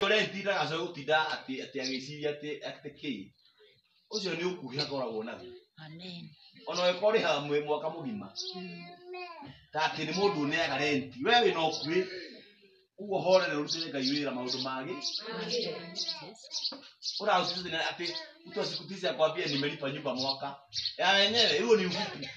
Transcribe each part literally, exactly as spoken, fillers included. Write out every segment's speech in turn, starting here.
ore ndira aso utida ati ati agiciria ati atekei ucio ni ukuhia koragwo na amen ono ekori hamwe mwaka mugima tati ni mundu ne agarenti wewe no kwi ugo horere urutire ngaiwira maundu magi ura usizine ati utosikutisi akwambia nimelipa nyumba mwaka ya wenyewe hiyo ni ufupi.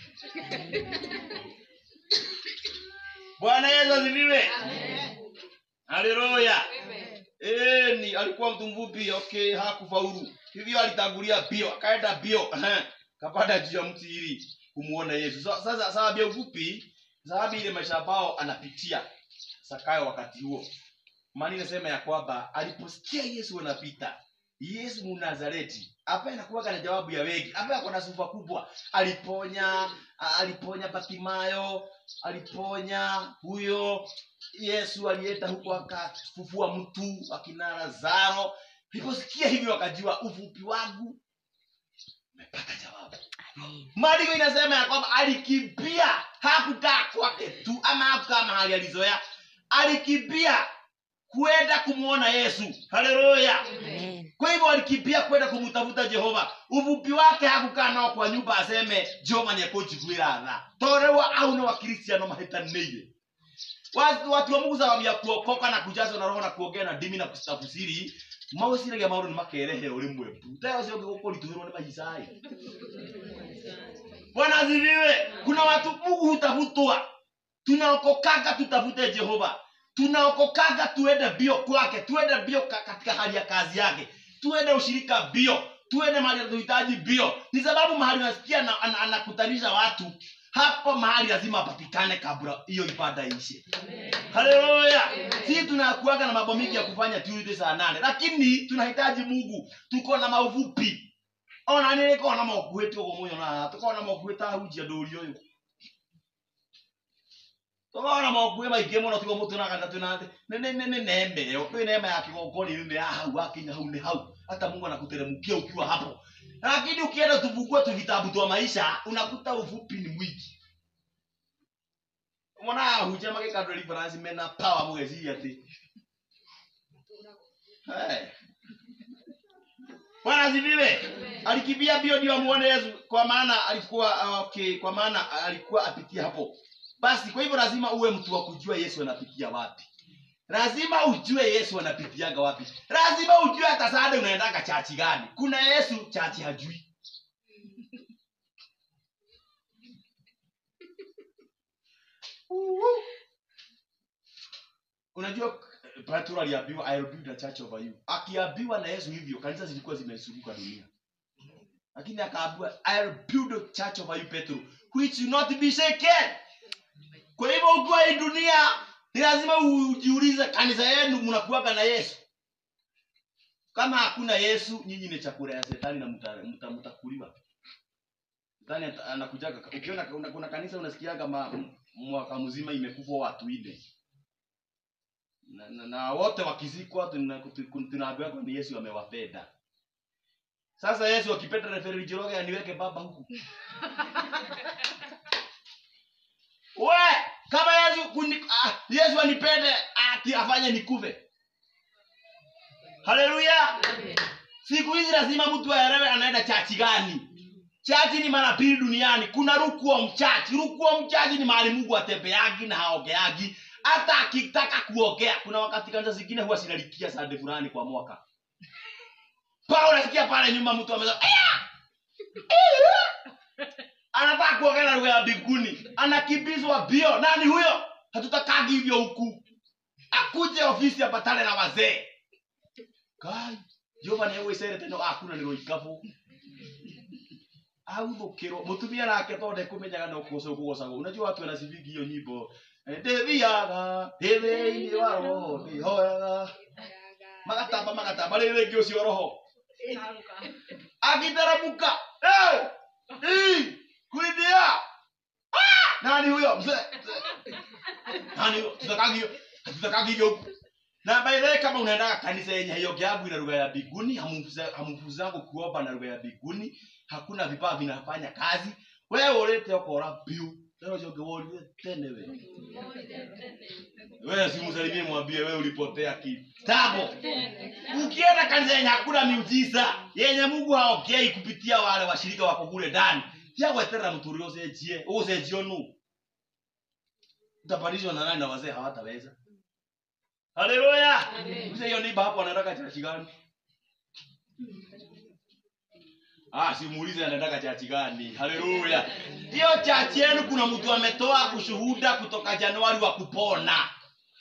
Bwana Yesu asifiwe. Amen. Haleluya. Amen. Eh, ni alikuwa mtu mfupi, okay, hakufaulu. Hivyo alitangulia bio, akaenda bio. Kapata juu ya mti ili kumuona Yesu. Sasa sababu ya ufupi, sababu ile maisha bao anapitia Sakayo wakati huo. Maana inasema ya kwamba aliposikia Yesu anapita, Yesu Mnazareti, hapa inakuwa na jawabu ya wengi. Hapa yako na sifa kubwa. Aliponya, aliponya Batimayo, aliponya huyo Yesu aliyeta huko akafufua mtu akina Lazaro. Aliposikia hivyo akajua ufupi wangu umepata jawabu. Maandiko inasema ya kwamba alikimbia, hakukaa kwake tu ama hakukaa mahali alizoea. Alikimbia kwenda kumuona Yesu. Haleluya. Amen. Kwa hivyo alikimbia kwenda kumtafuta Jehova. Ufupi wake hakukaa nao kwa nyumba aseme Jehova ni akojiguira tha. Torewa au ni wakristiano mahetanire. Watu watu wa Mungu zawabia kuokoka na kujazwa na roho na kuongea na ndimi na kustafsiri. Mawasire ya mauru ni makerehe uri mwepu. Tayari sio gukora ituhiro ni mahisai. Bwana asifiwe. Kuna watu Mungu hutafutwa. Tunaokokaga tutafute Jehova. Tunaokokaga tuende bio kwake, tuende bio katika hali ya kazi yake, tuende ushirika bio, tuende mahali tunahitaji bio. Ni sababu mahali unasikia anakutanisha an, an, watu, hapo mahali lazima apatikane kabla hiyo ibada ishe. Haleluya. Sisi tunakuaga na mambo mengi ya kufanya Tuesday saa nane, lakini tunahitaji Mungu. Tuko na maufupi. Ona nile kwa na makuetu kwa moyo na tuko na makueta hujia doli yoyo. Togora makuwe maigemo na tuko mutu na kanda tunate. Ne ne ne nembe yo. Kwa neema ya kigongoni mimi ah wakinya hau ni hau. Hata Mungu anakuteremkia ukiwa hapo. Lakini ukienda tuvugua tu vitabu tu maisha unakuta ufupi ni mwingi. Mwana hujia make ka deliverance mena power mwezi ati. Hey. Bwana asifiwe. Alikimbia bio ndio amuone Yesu kwa maana alikuwa okay, kwa maana alikuwa apitia hapo. Basi kwa hivyo lazima uwe mtu wa kujua Yesu anapitia wapi. Lazima ujue Yesu anapitiaga wapi. Lazima ujue hata saada unaendanga chachi gani. Kuna Yesu chachi hajui. Uh-huh. Unajua Petro aliambiwa I will build a church over you. Akiambiwa na Yesu hivyo kanisa zilikuwa zimesuruka dunia. Lakini akaambiwa I will build a church over you Petro which will not be shaken. Kwa hivyo ukiwa hii dunia ni lazima ujiulize kanisa yenu mnakuaga na Yesu. Kama hakuna Yesu nyinyi ni chakula ya shetani na mta mtakuliwa. Shetani anakujaga ukiona kuna, kuna kanisa unasikiaga mwaka mzima imekufa watu nne. Na, na, na wote wakizikwa tunaambiwa kwa Yesu amewapenda. Sasa Yesu akipenda referi jiroge aniweke baba huku. We, kama Yesu kuni, ah, Yesu anipende ati afanye nikuve. Haleluya. Amen. Siku hizi lazima mtu aelewe anaenda chachi gani. Chachi ni mara pili duniani. Kuna lukewarm church. Lukewarm church ni mahali Mungu atembeagi na haogeagi. Hata akitaka kuogea. Kuna wakati kanisa zingine huwa sinalikia sande fulani kwa mwaka. Pao unasikia pale nyuma mtu amesema, "Aya!" Anataka kuongea na lugha ya mbinguni. Anakimbizwa bio. Nani huyo? Hatutakagi hivyo huku. Akuje ofisi apatane na wazee. Kai, Jehova ni wewe sere teno akuna ni roikafu. Au bokero, mutumia nake tonde kumenyaga no kugoca kugoca. Unajua watu wanasifiki hiyo nyimbo. Ndeviaga, ndeve-ini wa roho, ndihoyaga. Magatamba magatamba rĩrĩ ngĩ ũcio roho. Agitaramuka. Eh! Eh! Kuidia. Ah! Nani huyo? Mzee. Nani huyo? Tutakagio. Tutakagio. Na baadaye kama unaenda kanisa yenye hiyo kiabu ina lugha ya mbinguni, hamufuzangu kuomba na lugha ya mbinguni, hakuna vipaa vinafanya kazi. Wewe ulete ukora biu. Leo joge woli tene wewe. Wewe si msalimie mwambie wewe ulipotea kitambo. Ukienda kanisa yenye hakuna miujiza, yenye Mungu haongei kupitia wale washirika wako kule ndani, ya wetera mturi osejie, osejio nu. Utapadishwa na nani na wazee hawataweza. Haleluya. Mzee hiyo niba hapo anataka chachi gani? Ah, simuulize anataka chachi gani. Haleluya. Hiyo chachi yenu kuna mtu ametoa ushuhuda kutoka Januari wa kupona.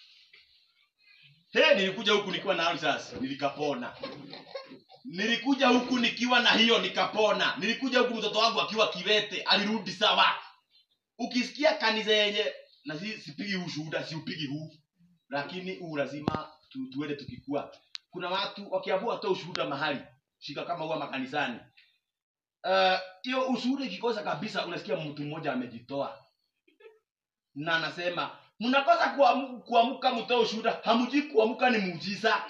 He, nilikuja huku nikiwa na ulcers, nilikapona. Nilikuja huku nikiwa na hiyo nikapona. Nilikuja huku mtoto wangu akiwa kiwete, alirudi sawa. Ukisikia kanisa yenye na si sipigi ushuhuda, si upigi huu. Lakini huu lazima tu, tuende tukikua. Kuna watu wakiamua toa ushuhuda mahali, shika kama huwa makanisani. Eh, uh, hiyo ushuhuda ikikosa kabisa unasikia mtu mmoja amejitoa. Na anasema, "Mnakosa kuamka kuamka mtoe ushuhuda, hamjui kuamka ni muujiza."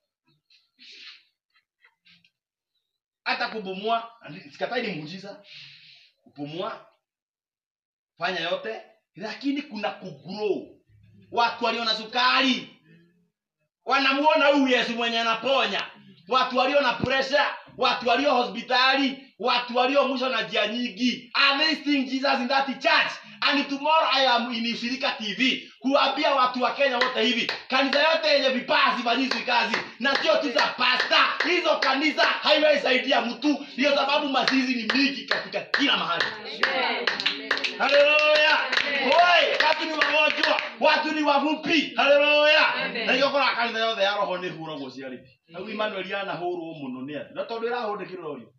Hata kubumua, sikatai ni muujiza. Kupumua, fanya yote, lakini kuna kugrow. Watu walio na sukari wanamuona huyu Yesu mwenye anaponya. Watu walio na pressure, watu walio hospitali, watu walio mwisho na jia nyingi. I'm listing Jesus in that church. And tomorrow I am in Ushirika T V kuambia watu wa Kenya wote hivi, kanisa yote yenye vipaa zifanyizwe kazi, na sio tu za pasta. Hizo kanisa haiwezi saidia mtu, ndio sababu mazizi ni mingi katika kila mahali. Amen. Haleluya. Oi, watu ni wagonjwa, watu ni wafupi. Haleluya. Na hiyo kwa kanisa yote ya roho ni huro gociarithi. Na Emmanuel yana huro muno ni ati. Na tondu irahundikirwo urio.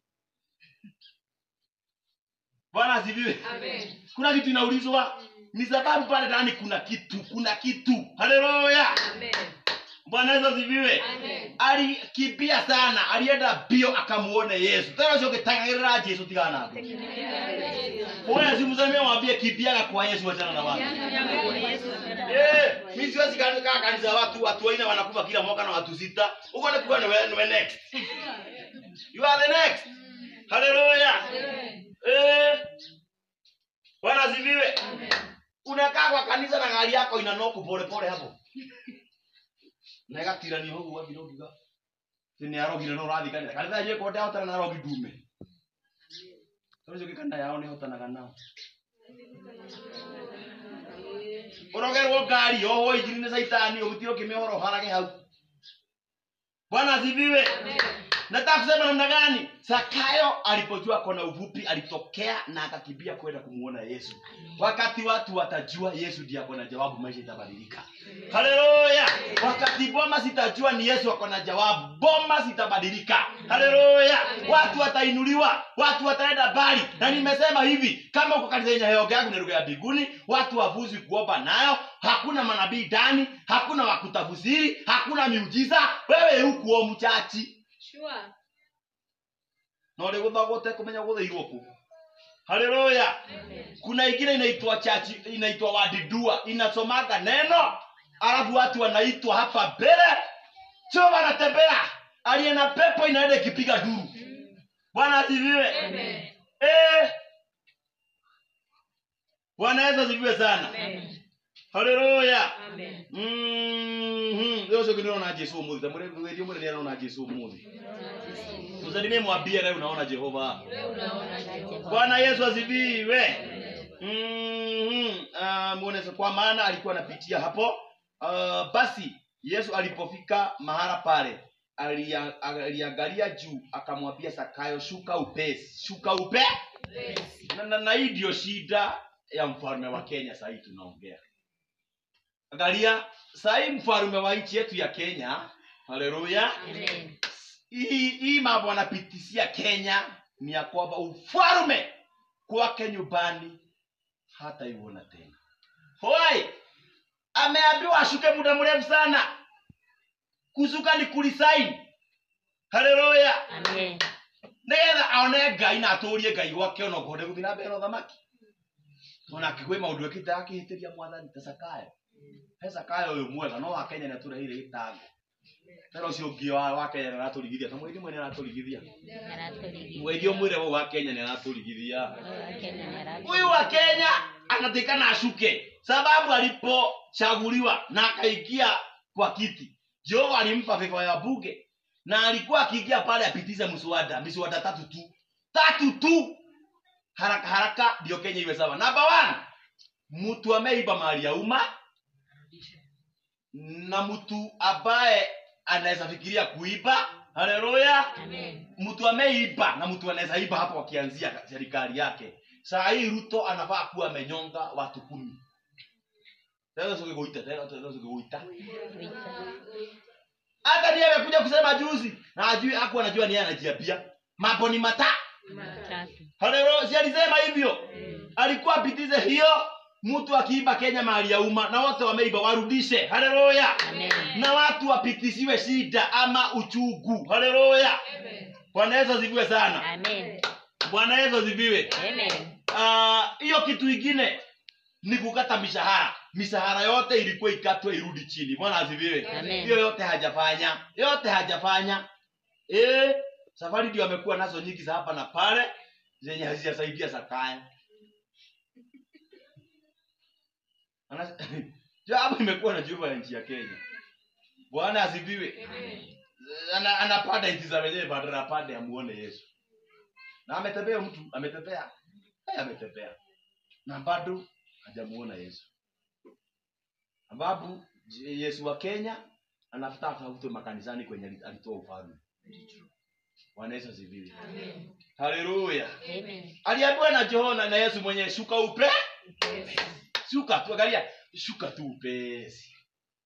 Bwana asifiwe. Amen. Kuna kitu inaulizwa, ni sababu pale ndani kuna kitu, kuna kitu. Haleluya. Amen. Bwana Yesu asifiwe. Amen. Alikimbia sana, alienda bio akamuone Yesu. Tena sio kitangirira Yesu tigana hapo. Bwana simzamia mwambie kimbia kwa Yesu achana na watu. Eh, mimi siwezi kanisa kanisa watu watu waina wanakufa kila mwaka na watu sita. Uko na kuwa ni next. You are the next. Haleluya. Eh. Bwana asifiwe. Amen. Unakaa kwa kanisa na gari yako inanoku pole pole hapo. Na gatira ni huko wapi ndogiga. Sini arogi no rathi kanisa. Kanisa yeye kote hata na arogi dume. Sasa kikanda yao ni hota na kanao. Orogerwo gari oho ijini ni saitani obutiro kimehoro harage hau. Bwana asifiwe. Amen. Nataka kusema namna gani? Zakayo alipojua kona uvupi alitokea na akakimbia kwenda kumuona Yesu. Wakati watu watajua Yesu ndiye akona jawabu, maisha itabadilika. Haleluya. Wakati boma sitajua ni Yesu akona jawabu, boma sitabadilika. Haleluya. Watu watainuliwa, watu wataenda mbali. Na nimesema hivi, kama uko kanisa yenye heoga yako ni lugha ya mbinguni, watu wavuzi kuomba nayo, hakuna manabii ndani, hakuna wakutafsiri, hakuna miujiza, wewe huko mchachi. Sure. No le guthagote kumenya guthiirwo ku. Haleluya. Kuna ingine inaitwa church, inaitwa wadidua, inasomaga neno, alafu watu wanaitwa hapa mbele. Sio wanatembea. Aliena pepo inaenda ikipiga duru. Bwana asifiwe. Amen. Eh. Bwana Yesu asifiwe sana. Amen. Haleluya. Amen. Mhm. Leo sio kinaona Yesu muzi. Mure wewe mure anaona Yesu muzi. Mzalime mwambie leo unaona Jehova. Leo unaona Jehova. Bwana Yesu asifiwe. Mhm. Ah, muone kwa maana alikuwa anapitia hapo. Uh, basi Yesu alipofika mahala pale, aliangalia juu akamwambia Zakayo, shuka upesi. Shuka upesi. Na na, na hii ndio shida ya mfalme wa Kenya sasa tunaongea. Angalia, sasa mfalme wa nchi yetu ya Kenya, haleluya. Amen. Hii hii mambo anapitishia Kenya ni ya kwamba ufalme kwake nyumbani hata iona tena. Hoi, ameambiwa ashuke muda mrefu sana. Kusuka ni kulisaini. Haleluya. Amen. Nega aone Ngai na aturie Ngai wake ono gode guthina mbere thamaki. Ona kigwe maundu ekita akihitiria mwathani ta Zakayo. Pesa kayo uyu mwega no wa Kenya na turehire gitango. Pero cio ngio wa Kenya na aturigithia ta mwezi mwene na aturigithia. Mwezi omwire wa Kenya na aturigithia. Huyu wa Kenya anatikana ashuke sababu alipochaguliwa na akaingia kwa kiti, Jehova alimpa vifaa ya bunge Na alikuwa akiingia pale apitize mswada, mswada tatu tu. Tatu tu. Haraka haraka ndio Kenya iwe sawa. Number one, mtu ameiba mali ya umma na mtu ambaye anaweza fikiria kuiba. Haleluya. Amen. Mtu ameiba na mtu anaweza iba hapo wakianzia serikali yake. Saa hii Ruto anafaa kuwa amenyonga watu kumi. Leo sio kuita, leo sio kuita. Hata ndiye amekuja kusema juzi na ajui hapo anajua ni yeye anajiapia. Mambo ni mata. Matatu. Haleluya, si alisema hivyo. Mm. Alikuwa apitize hiyo mtu akiiba Kenya mali ya umma na wote wameiba warudishe. Haleluya. Amen. Na watu wapitisiwe shida ama uchugu. Haleluya. Amen. Bwana Yesu asifiwe sana. Amen. Bwana Yesu asifiwe. Amen. Ah, hiyo kitu kingine ni kukata mishahara. Mishahara yote ilikuwa ikatwe irudi chini. Bwana asifiwe. Hiyo yote hajafanya. Yote hajafanya. Eh, safari ndio amekuwa nazo nyingi za hapa na pale zenye hazijasaidia Sakaya. Ana hapo imekuwa na juba ya nchi ya Kenya. Bwana asifiwe. Ana anapanda hizi za wenyewe badala pande amuone Yesu. Na ametembea mtu, ametembea. Eh, ametembea. Na bado hajamuona Yesu. Sababu Yesu wa Kenya anafuta tafute makanisani kwenye alitoa ufalme. Bwana Yesu asifiwe. Amen. Haleluya. Amen. Aliambiwa na Johana na Yesu mwenyewe shuka upe. Upesi. Shuka tu, angalia, shuka tu upesi.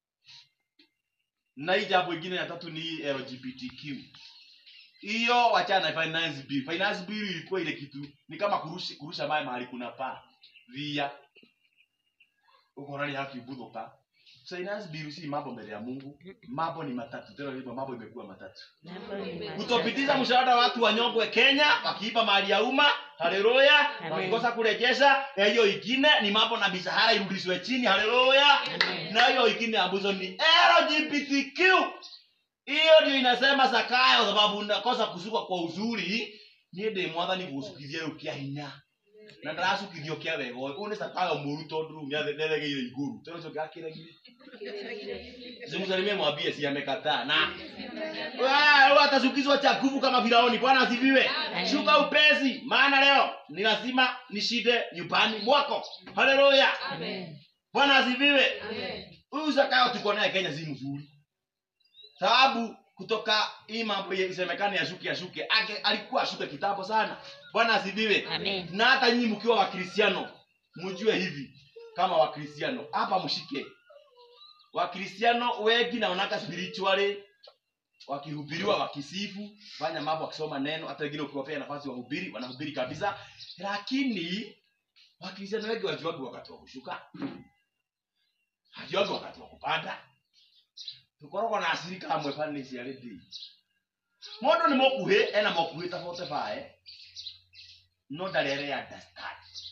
Na hii jambo lingine ya tatu ni L G B T Q. Hiyo wachana na finance bill. Finance bill ilikuwa ile kitu ni kama kurusha kurusha maji mahali kuna paa. Via. Uko nani haki budoka. Finance bill si mambo mbele ya Mungu. Mambo ni matatu. Tena hivyo mambo imekuwa matatu. Utopitiza mshahara watu wanyongwe Kenya, wakiiba mali ya umma. Haleluya. Wakikosa kurejesha, hiyo ingine ni mambo na mishahara irudishwe chini. Haleluya. Na hiyo ingine ambazo ni L G B T Q. Hiyo ndio inasema Sakaya sababu unakosa kusuka kwa uzuri, ni de mwathani gusukizie ukia hinya. Na ndarasukithio kia wego. Une Sakaya muruto nduru nyathethege ile iguru. Tena cyo gakire gire. Zimusalimie mwambie si amekataa. Na wewe atasukizwa cha nguvu kama Firaoni. Bwana asifiwe. Shuka upesi maana leo ni lazima nishide nyumbani mwako. Haleluya. Amen. Bwana asifiwe. Amen. Huyu Sakaya tuko naye Kenya si mzuri. Sababu kutoka hii mambo isemekane ya shuke ya shuke ake alikuwa shuke kitambo sana. Bwana asifiwe. Amen. Na hata nyinyi mkiwa Wakristiano mjue hivi kama Wakristiano hapa mshike. Wakristiano wengi naonaka spiritually wakihubiriwa wakisifu, fanya mambo wakisoma neno, hata wengine ukiwapea nafasi wahubiri, wanahubiri kabisa. Lakini Wakristiano wengi wajuaga wakati wa kushuka. Hajuaga wakati wa kupanda. Tukoroko na asirika amwe pani cia redi. Mondo ni mokuhe ena mokuhe tafote bae. No dalere ya understand.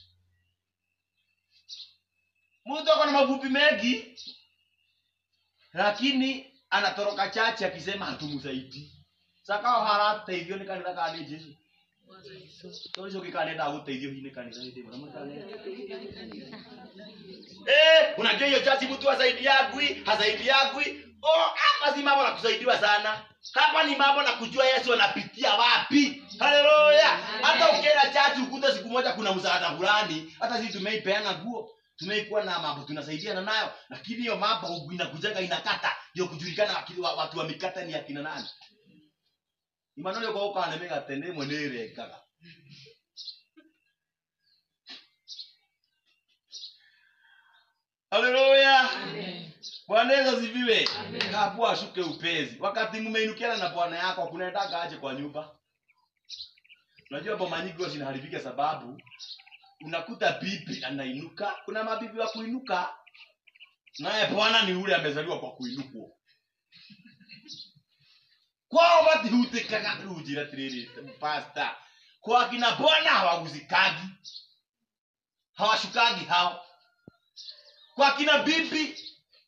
Mundu ako na mafupi mengi lakini anatoroka chache akisema hatumsaidii. Saka harata hivyo ni kanisa kali Yesu. Toli sio kikanenda uteithio hii ni kanisa hii ndio mnaona. Eh, unajua hiyo chachi mtu asaidiagwi, hasaidiagwi. Oh, hapa si mambo na kusaidiwa sana. Hapa ni mambo na kujua Yesu anapitia wapi. Haleluya. Hata ukienda chachi ukuta siku moja kuna msaada fulani, hata sisi tumeipeana nguo, tumeikuwa na mambo tunasaidiana nayo, lakini hiyo mambo inakujenga inakata, ndio kujulikana watu wa mikata ni akina nani. Imanole kwa uka anemega tende mwenere kaka. Haleluya. Amen. Bwana Yesu asifiwe. Hapo ashuke upezi. Wakati mmeinukiana na bwana yako kunaendaga aje kwa nyumba. Unajua boma nyingi zinaharibika sababu unakuta bibi anainuka, kuna mabibi wa kuinuka. Naye bwana ni yule amezaliwa kwa kuinukwa. Kwa watu hutekaka rujira tiriri pasta. Kwa kina bwana hawaguzikagi. Hawashukagi hao. Kwa kina bibi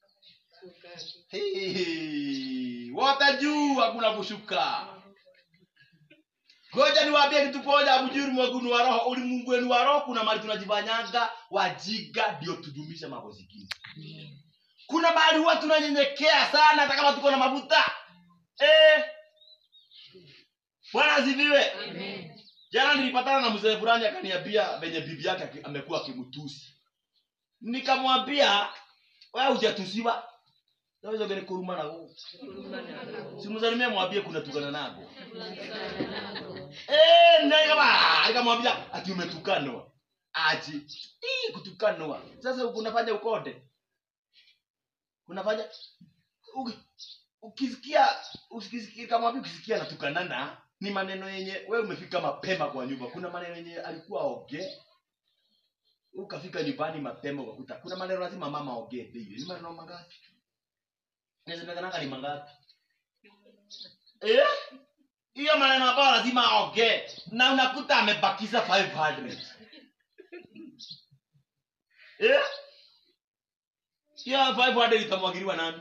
Hey, hey. Watajuu hakuna kushuka. Ngoja niwaambie kitu moja, abujuri mwagunu wa roho, ulimwengu wenu wa roho kuna mahali tunajifanyanga wajiga ndio tudumishe mambo zingine. Kuna mahali watu tunanyenyekea sana hata kama tuko na mafuta. Eh, Bwana asifiwe. Amen. Jana nilipatana na mzee fulani akaniambia venye bibi yake amekuwa akimtusi. Nikamwambia, wewe hujatusiwa. Naweza gani kuruma na wewe? Si mzalimia mwambie kuna tukana nako. Eh, ndio kama nikamwambia ati umetukanwa. Aje. Hii kutukanwa. Sasa unafanya ukote. Unafanya ukisikia ukisikia kama vipi ukisikia natukanana ni maneno yenye wewe umefika mapema kwa nyumba. Kuna maneno yenye alikuwa oge. Ukafika nyumbani mapema ukakuta. Kuna maneno lazima mama oge baby. Ni maneno mangapi? Inasemekana ni mangapi? Eh? Hiyo maneno ambayo lazima oge na unakuta amebakiza five hundred. Eh? Hiyo five hundred itamwagiliwa nani?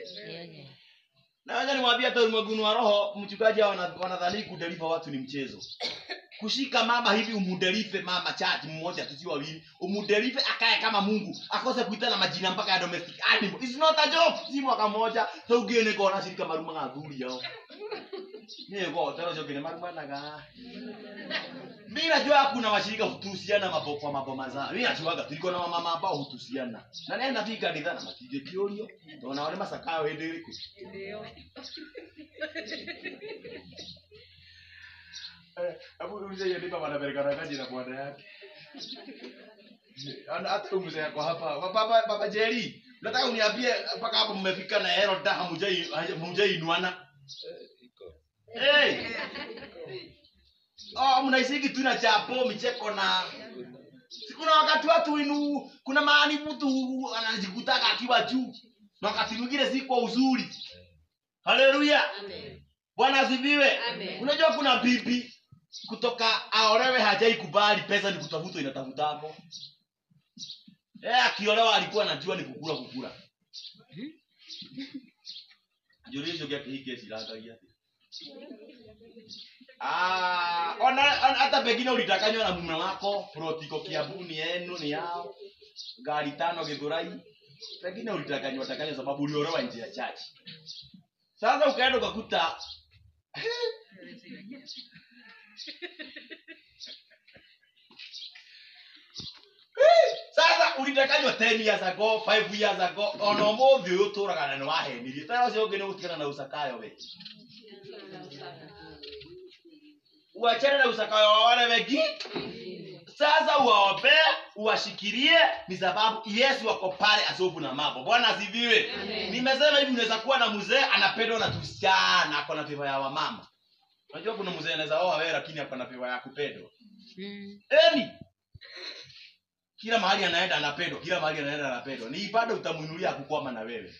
Na wacha niwaambie hata ulimwenguni wa roho mchungaji wanadhani kudeliver watu ni mchezo. Kushika mama hivi umudelive mama chati mmoja tu si wawili, umudelive akae kama Mungu, akose kuitana majina mpaka ya domestic animal. It's not a joke. Si mwaka mmoja, so ugene kwa na shirika maruma ngazuri yao. Ni kwa taro joke ni maruma naga. Mimi najua kuna washirika hutusiana mambo kwa mambo mazao. Mimi najuaga tuliko na mama ambao hutusiana. Na nenda fika ndana matije kionyo. Ndio wale masakao henderiko. Ndio. Abu ulize yeye baba anapeleka kazi na bwana yake. Ana hata mzee yako hapa. Baba baba Jerry, nataka uniambie mpaka hapo mmefika na hero da hamjai hamjai inuana. Hey. Oh, mnaisiki tu na chapo micheko na sikuna wakati watu inu kuna maani mtu anajikutaka akiwa juu. Na wakati mwingine si kwa uzuri. Haleluya. Amen. Bwana asifiwe. Amen. Unajua kuna bibi kutoka aolewe hajai kubali pesa ni kutafuta inatafuta hapo. Eh, akiolewa alikuwa anajua ni kukula kukula. Juri hiyo yake hii kesi langa yake. Ah, ona hata pengine ulitakanywa na mume wako, protiko kiabuni yenu ni yao. Gari tano Githurai. Pengine ulitakanywa takanywa sababu uliolewa nje ya church. Sasa ukaenda ukakuta sasa ulitakanywa ten years ago, five years ago, ono movi uturagana ni wahenirie. Tara sio ngene gutikana na usakayo we. Uachane na usakayo wa wale wengi. Sasa uwaombe, uwashikilie ni sababu Yesu wako pale asobu na mambo. Bwana asifiwe. Nimesema hivi unaweza kuwa na mzee anapendwa na tusichana, ako na piva ya wamama. Unajua kuna mzee anaweza oa wewe lakini ako na piva ya kupendwa. Mm. Eni. Kila mahali anaenda anapendwa, kila mahali anaenda anapendwa. Ni ibada utamuinulia kukwama na wewe.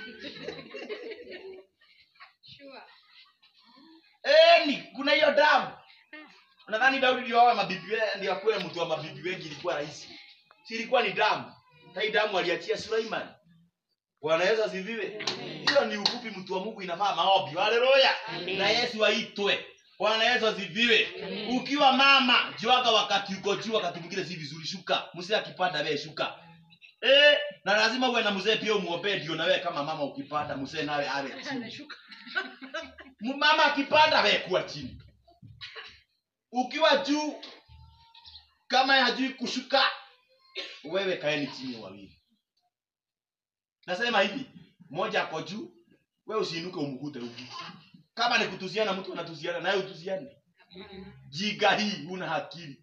Sure. Eni, kuna hiyo damu. Unadhani Daudi ndio awe mabibi wengi ndio akue mtu wa mabibi wengi ilikuwa rahisi? Si ilikuwa ni damu. Hai damu aliachia Suleiman. Bwana Yesu asifiwe. Hiyo ni ufupi mtu wa Mungu inafaa maombi. Haleluya. Na Yesu aitwe. Bwana Yesu asifiwe. Ukiwa mama, jiwaga wakati uko juu wakati mwingine si vizuri shuka. Mzee akipanda wewe shuka. Eh, na lazima uwe na mzee pia umuombe ndio na wewe kama mama ukipanda mzee nawe awe chini. Shuka. Mama akipanda wewe kuwa chini. Ukiwa juu kama hajui kushuka wewe kaeni chini wawili. Nasema hivi, mmoja ako juu, wewe usiinuke umkute huko. Kama ni kutusiana mtu anatusiana naye utusiane. Jiga hii una akili.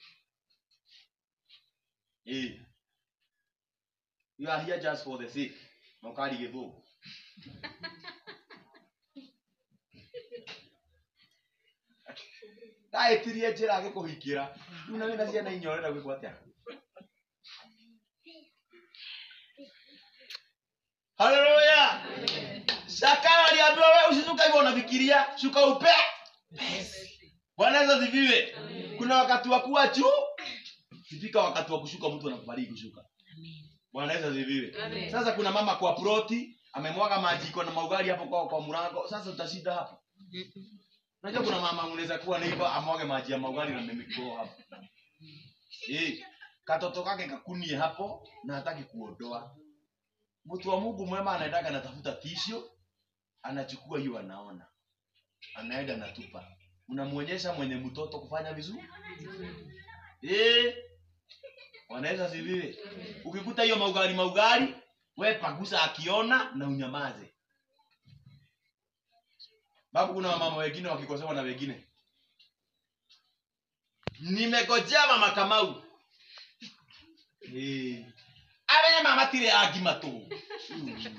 Eh. You are here just for the sake. Mokali gevo. Dai tirie jira ke kuhikira. Una wena ciana inyorera gwikwatia. Haleluya. Sakara aliambiwa wewe usisuka hivyo unafikiria, shuka upe. Bwana Yesu asifiwe. Kuna wakati wa kuwa juu, ifika wakati wa kushuka mtu anakubariki kushuka. Amen. Bwana Yesu asifiwe. Sasa kuna mama kwa proti, amemwaga maji iko na maugali hapo kwa kwa mlango. Sasa utashinda hapo. Unajua kuna mama unaweza kuwa neighbor amwage maji ya maugali na mimiko hapo. Eh, katoto kake kakunie hapo na hataki kuondoa. Mtu wa Mungu mwema anaendaka anatafuta tisho, anachukua hiyo anaona. Anaenda natupa. unamuonyesha mwenye mtoto kufanya vizuri. Eh, wanaweza siviwe. Ukikuta hiyo maugari maugari, wewe pagusa akiona na unyamaze. Babu, kuna mama wengine wakikosewa na wengine. Nimegojea mama Kamau. Eh. Awe mama tire agimato. Mm.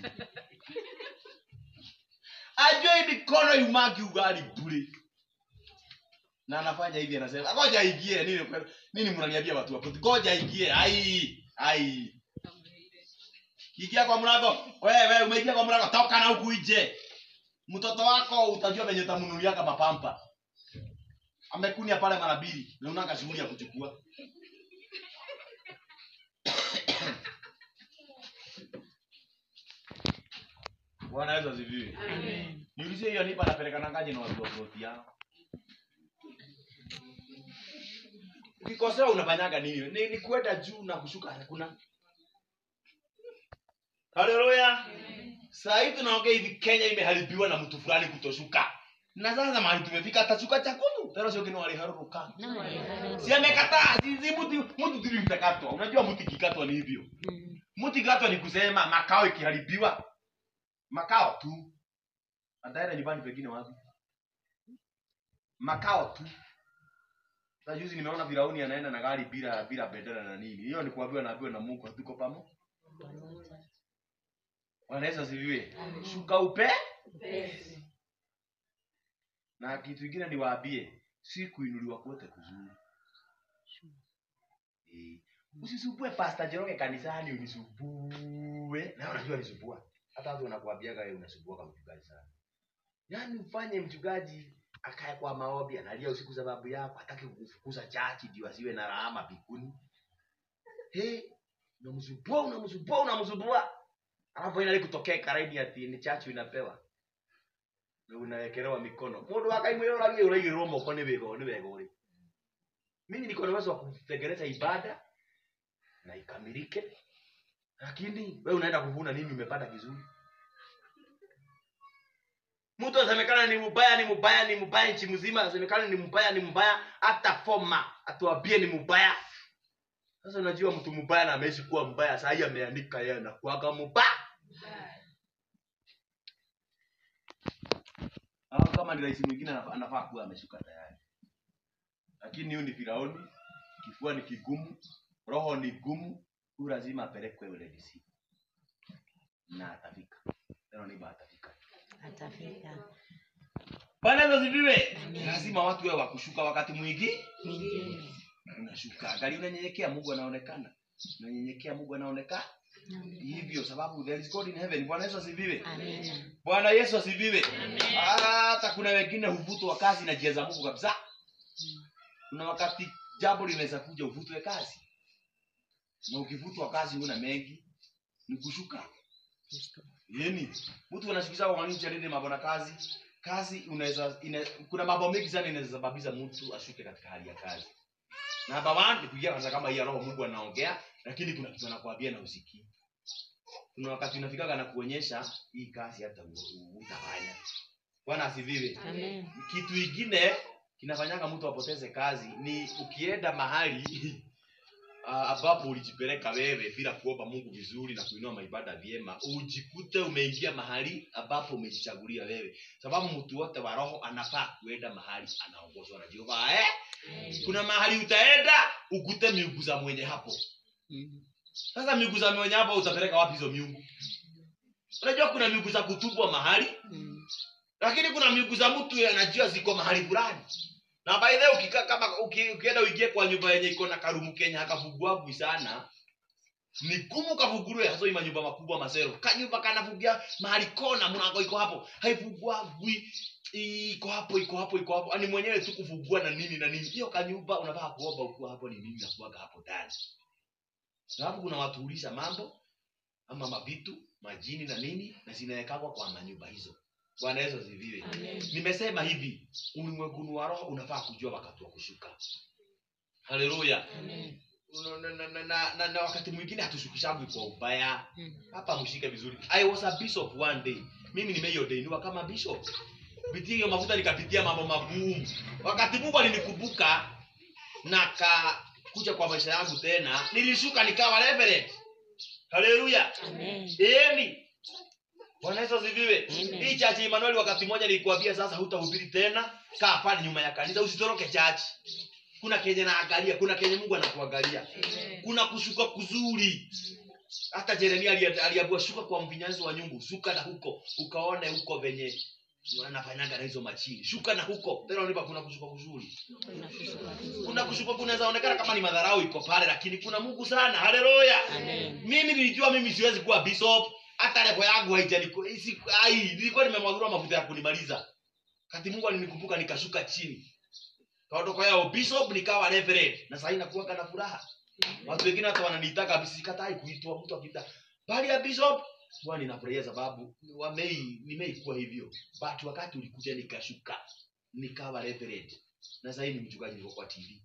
Ajoi mikono yumaki ugali bure. Na anafanya hivi anasema, "Ngoja ingie nini nini mnaniambia watu hapo? Ngoja ingie." Ai, ai. Ingia kwa mlango. Wewe wewe umeingia kwa mlango, toka na huku nje. Mtoto wako utajua venye utamunulia kama pampa. Amekunia pale mara mbili, na unanga shughuli ya kuchukua. Bwana Yesu asifiwe. Amen. Niulize hiyo nipa napelekana ngaje na watu wa ploti yao. Ukikosea unafanyaga nini? Ni, ni kwenda juu na kushuka hakuna. Haleluya. Sasa hivi tunaongea hivi Kenya imeharibiwa na mtu fulani kutoshuka. Na sasa mahali tumefika atashuka chakumu. Tena sio kino aliharuka. Si amekataa, si mtu mtu dili mtakatwa. Unajua mtu kikatwa ni hivyo. Mtu kikatwa ni kusema makao ikiharibiwa. Makao tu. Ataenda nyumbani pengine wapi? Makao tu. Sasa juzi nimeona Firauni anaenda na gari bila bila bendera na nini. Hiyo ni kuambiwa naambiwa na Mungu tuko pamoja. Wanaweza siviwe. Shuka upe? Upesi. Na kitu kingine niwaambie, si kuinuliwa kwote kuzuri. Eh, usisubue Pastor Jeroge kanisani unisubue. Na unajua nisubua. Hata watu wanakuambiaga wewe unasubua kama mchungaji sana. Yaani ufanye mchungaji akae kwa maombi analia usiku sababu yako, hataki kufukuza chachi ndio asiwe na rahama bikuni. Hey, unamsubua unamsubua unamsubua. Alafu inali kutokea karaidi ati ni chachi inapewa. Na unawekelewa mikono. Mundu akaimweo lagi uragi romo kwa nibego nibego uri. Mimi niko na uwezo wa kutekeleza ibada na ikamilike. Lakini wewe unaenda kuvuna nini umepata vizuri? Mtu asemekana ni mbaya ni mbaya ni mbaya nchi mzima, asemekana ni mbaya ni mbaya hata forma atuambie ni mbaya. Sasa unajua mtu mbaya na ameishi kuwa mbaya, sasa yeye ameandika yeye na kuaga mbaya. Au kama ni rais mwingine anafaa kuwa ameshuka tayari. Lakini huyu ni Firauni, kifua ni kigumu, roho ni gumu, huyu lazima apelekwe ule D C. Na atafika. Tena ni atafika. Atafika. Bwana Yesu asifiwe. Lazima watu wao wakushuka wakati mwingi mwingine. Unashuka. Angalia unanyenyekea Mungu anaonekana. Unanyenyekea Mungu anaonekana. Hivyo sababu there is God in heaven. Bwana Yesu asifiwe. Amen. Bwana Yesu asifiwe. Hata kuna wengine huvutwa kazi na njia za Mungu kabisa. Kuna wakati jambo linaweza kuja uvutwe kazi. Na ukivutwa kazi una mengi ni kushuka. Yeni, mtu anashikiza kwa nini charidi mambo na kazi? Kazi unaweza kuna mambo mengi sana inaweza sababiza mtu ashuke katika hali ya kazi. Na baba ni kuja kwanza kama hii roho Mungu anaongea, lakini kuna kitu anakuambia na usikii. Kuna wakati unafika na kuonyesha hii kazi hata utafanya. Bwana asifiwe. Amen. Kitu kingine kinafanyanga mtu apoteze kazi ni ukienda mahali Uh, ambapo ulijipeleka wewe bila kuomba Mungu vizuri na kuinua maibada vyema, ujikute umeingia mahali ambapo umejichagulia wewe. Sababu mtu wote wa roho anafaa kuenda mahali anaongozwa na Jehova. Eh? Mm. Kuna mahali utaenda ukute miungu za mwenye hapo. Sasa miungu za mwenye hapo utapeleka wapi hizo miungu? Unajua kuna miungu za kutubwa mahali. Mm. Lakini kuna miungu za mtu anajua ziko mahali fulani. Na by the way ukika kama ukienda uingie kwa nyumba yenye iko na karumu Kenya akafugua bwi sana. Ni gumu kafugurwe hazo ima nyumba makubwa masero. Kanyumba kanafugia mahali kona mlango iko hapo. Haifugua bwi iko hapo iko hapo iko hapo. Ani mwenyewe tu kufugua na nini na nini. Hiyo kanyumba unafaa kuomba ukiwa hapo ni nini na kuaga hapo ndani. Sababu kuna watu ulisha mambo ama mavitu, majini na nini na zinawekwa kwa manyumba hizo. Bwana Yesu asifiwe. Nimesema hivi, ulimwengu wa roho unafaa kujua wakati wa kushuka. Haleluya. Amen. Na, na, na, na, na, na wakati mwingine hatushukishagu kwa ubaya. Hapa mshike vizuri. I was a bishop one day. Mimi nimeyo deinuwa kama bishop. kupitia hiyo mafuta nikapitia mambo magumu. Wakati Mungu alinikumbuka na ka kuja kwa maisha yangu tena, nilishuka nikawa reverend. Haleluya. Amen. Amen. Bwana Yesu asifiwe. Hii church Emmanuel wakati mmoja nilikwambia sasa hutahubiri tena, kaa pale nyuma ya kanisa usitoroke church. Kuna kenye naangalia, kuna kenye Mungu anakuangalia. Kuna kushuka kuzuri. Hata Jeremia aliambiwa shuka kwa mfinyanzi wa nyungu, shuka na huko, ukaone huko venye wanafanyanga na hizo machini. Shuka na huko. Tena unipa kuna kushuka kuzuri. Kuna kushuka kunaweza onekana kama ni madharau iko pale, lakini kuna Mungu sana. Haleluya. Amen. Mimi nilijua mimi siwezi kuwa bishop, hata level yangu haijaniko. Ai, nilikuwa nimemwagura mafuta ya kunimaliza. Kati Mungu alinikumbuka nikashuka chini. Kaondoka yao bishop nikawa reverend. Na sasa inakuwa kana furaha. Watu wengine hata wananiita kabisa sikatai kuitwa mtu akita. Bali ya bishop, Bwana ninafurahia sababu wamei nimeikuwa hivyo. But wakati ulikuja nikashuka, nikawa reverend. Na sasa hivi mchungaji niko kwa T V.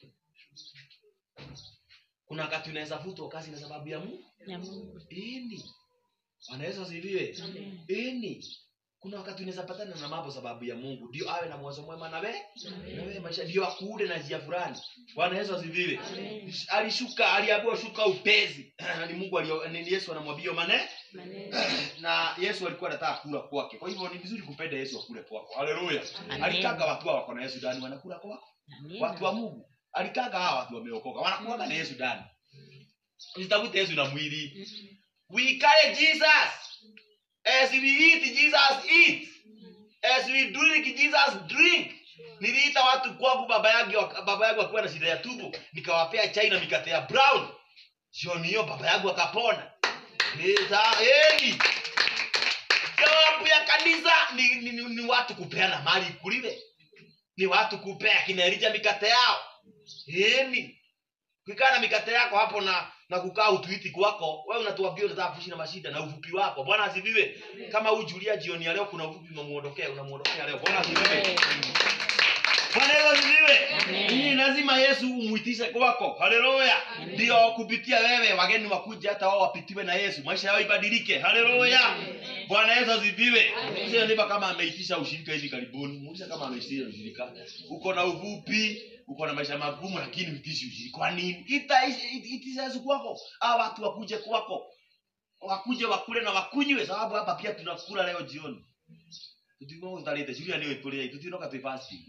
Kuna wakati unaweza futwa kazi na sababu ya Mungu. Ya Mungu. Eni. Wanaweza siviwe. Eni. Kuna wakati unaweza patana na mambo sababu ya Mungu. Ndio awe na mwanzo mwema na wewe. Na wewe maisha ndio akude na njia fulani. Bwana Yesu asifiwe. Alishuka, aliambiwa shuka upezi. Ni Mungu alio ni Yesu anamwambia mane. Na Yesu alikuwa anataka kula kwake. Kwa hivyo ni vizuri kupenda Yesu akule kwako. Haleluya. Alikanga watu wako na Yesu ndani wanakula kwako. Watu wa Mungu. Alikanga hawa watu wameokoka. Wanakuwa na Yesu ndani. Usitafute Yesu na mwili. We carry Jesus. As we eat, Jesus eat. As we drink, Jesus drink. Niliita watu kwangu baba yangu baba yangu akawa na shida ya tumbo, nikawapea chai na mikate ya brown. Sio niyo baba yangu akapona. Niza eni. Sababu ya kanisa ni, ni, ni, ni watu kupeana mali kuliwe. Ni watu kupea kinaerija mikate yao. Eni. Kukaa na mikate yako hapo na na kukaa utuiti kwako, wewe unatuambia unataka kuishi na mashida na ufupi wako. Bwana asifiwe. Kama ujulia jioni ya leo kuna ufupi unamuondokea, unamuondokea leo. Bwana asifiwe. Bwana asifiwe. Ni lazima Yesu umuitishe kwako. Haleluya. Ndio kupitia wewe wageni wakuje hata wao wapitiwe na Yesu. Maisha yao ibadilike. Haleluya. Bwana Yesu asifiwe. Sio nipa kama ameitisha ushirika hivi karibuni. Muulize kama ameitisha ushirika. Uko na ufupi, uko na maisha magumu lakini mtishi ushirika. Kwa nini? Ita itisha Yesu kwako. Hao watu wakuje kwako. Wakuje wakule na wakunywe sababu hapa pia tunakula leo jioni. Tutimo utalete Julia leo ipole tutinoka tu fasting.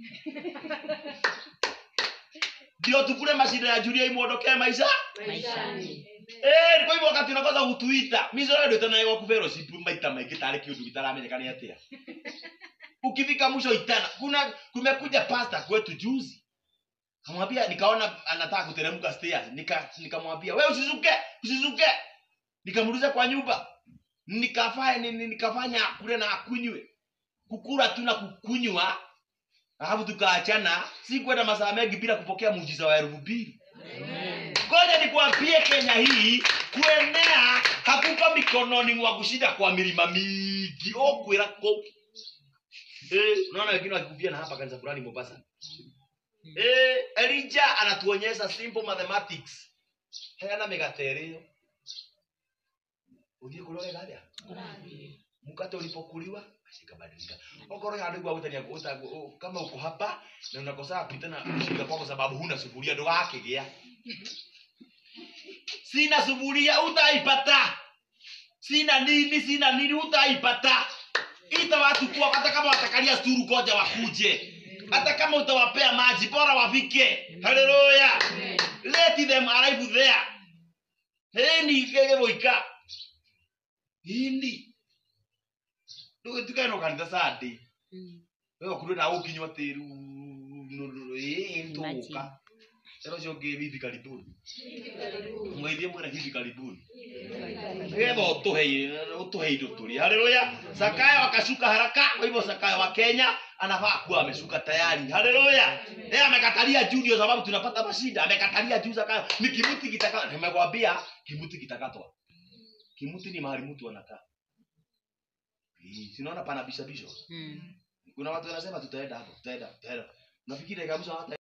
Ndio tukule mashida ya Julia imuondokee maisha Maishani. Eh, kwa hivyo wakati unakosa kutuita, mimi ndio tena yeye wakufero si maita maiki tare kitu kitaramenyekana atia. Ukifika mwisho itana, kuna kumekuja pastor kwetu juzi. Kamwambia nikaona anataka kuteremka stairs, nika nikamwambia wewe usizuke, usizuke. Nikamuruza kwa nyumba. Nikafanya nikafanya kule na akunywe. Kukula tu na kukunywa. Alafu tukaachana, si kwenda masaa mengi bila kupokea muujiza wa elfu mbili. Amen. Ngoja nikwambie Kenya hii kuenea hakuko mikononi mwa kushinda kwa milima mingi. Okwera ko. Eh, unaona wengine wakikupia na hapa kanisa fulani Mombasa. Eh, Elijah anatuonyesha simple mathematics. Hayana megatereo. Ujie kulole galia. Mkate ulipokuliwa asikabadilika. Okoro ya ndugu utania uta kama uko hapa na unakosa kupita na kushika kwako sababu huna sufuria ndo wake gea. Sina sufuria utaipata. Sina nini sina nini utaipata. Ita watu kwa hata kama watakalia sturu koja wakuje. Hata kama utawapea maji bora wafike. Haleluya. Let them arrive there. Heni kege boika. Hindi. Ndio tukano kanisa sadi. Wewe kudu na ukinywa teru eh ntoka. Sasa joge hivi karibuni. Mwaidie mwana hivi karibuni. Wewe utohei, utohei doturi. Haleluya. Zakayo akashuka haraka, kwa hivyo Zakayo wa Kenya anafaa kuwa ameshuka tayari. Haleluya. Yeye amekatalia juu ndio sababu tunapata mashida. Amekatalia juu Zakayo. Ni kimuti kitakatwa. Nimekwambia kimuti kitakatwa. Kimuti ni mahali mtu anakaa. Eh, sinaona pana bisha bisho. Mm. Kuna watu wanasema tutaenda hapo, tutaenda, tutaenda. Nafikiri kabisa hata